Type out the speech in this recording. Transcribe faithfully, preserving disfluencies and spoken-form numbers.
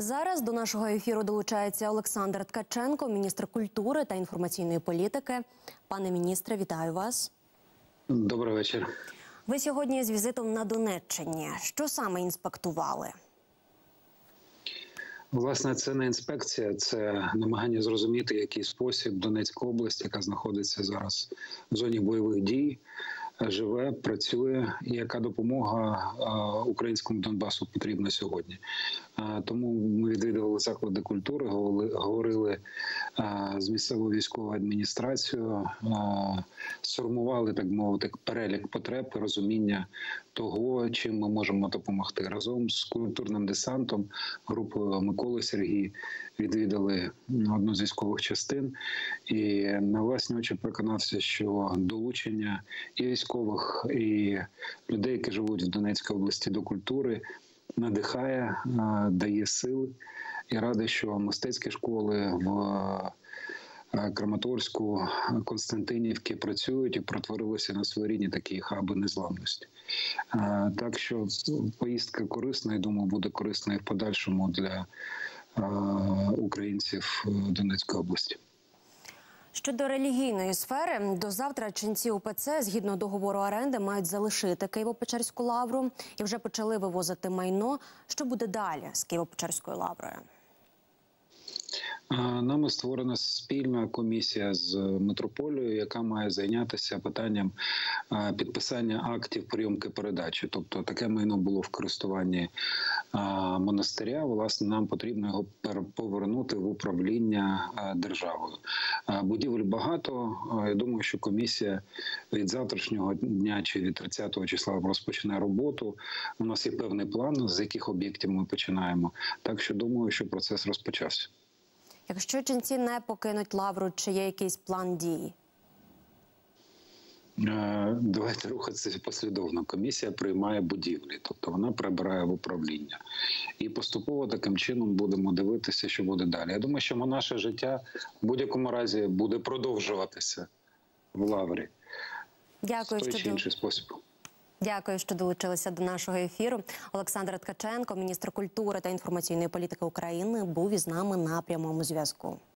Зараз до нашого ефіру долучається Олександр Ткаченко, міністр культури та інформаційної політики. Пане міністре, вітаю вас. Добрий вечір. Ви сьогодні з візитом на Донеччині. Що саме інспектували? Власне, це не інспекція, це намагання зрозуміти, який спосіб Донецька область, яка знаходиться зараз в зоні бойових дій, живе, працює, і яка допомога українському Донбасу потрібна сьогодні. Тому ми відвідували заклади культури, говорили з місцевою військовою адміністрацією, сформували, так мовити, перелік потреб, розуміння того, чим ми можемо допомогти. Разом з культурним десантом, групою Миколи Сергій, відвідали одну з військових частин і на власні очі переконався, що долучення і військових, і людей, які живуть в Донецькій області, до культури надихає, дає сили. І радий, що мистецькі школи в Краматорську, Константинівці працюють і протворилися на своєрідні такі хаби незламності. Так що поїздка корисна, і думаю, буде корисна і в подальшому для українців Донецької області. Щодо релігійної сфери, до завтра ченці УПЦ, згідно договору оренди, мають залишити Києво-Печерську лавру і вже почали вивозити майно. Що буде далі з Києво-Печерською лаврою? Нами створена спільна комісія з митрополією, яка має зайнятися питанням підписання актів прийомки передачі. Тобто таке майно було в користуванні монастиря. Власне, нам потрібно його повернути в управління державою. Будівель багато. Я думаю, що комісія від завтрашнього дня чи від тридцятого числа розпочне роботу. У нас є певний план, з яких об'єктів ми починаємо. Так що думаю, що процес розпочався. Якщо ченці не покинуть лавру, чи є якийсь план дій? Давайте рухатися послідовно. Комісія приймає будівлі, тобто вона прибирає в управління. І поступово таким чином будемо дивитися, що буде далі. Я думаю, що наше життя в будь-якому разі буде продовжуватися в лаврі. Дякую, в той чи інший спосіб. Дякую, що долучилися до нашого ефіру. Олександр Ткаченко, міністр культури та інформаційної політики України, був із нами на прямому зв'язку.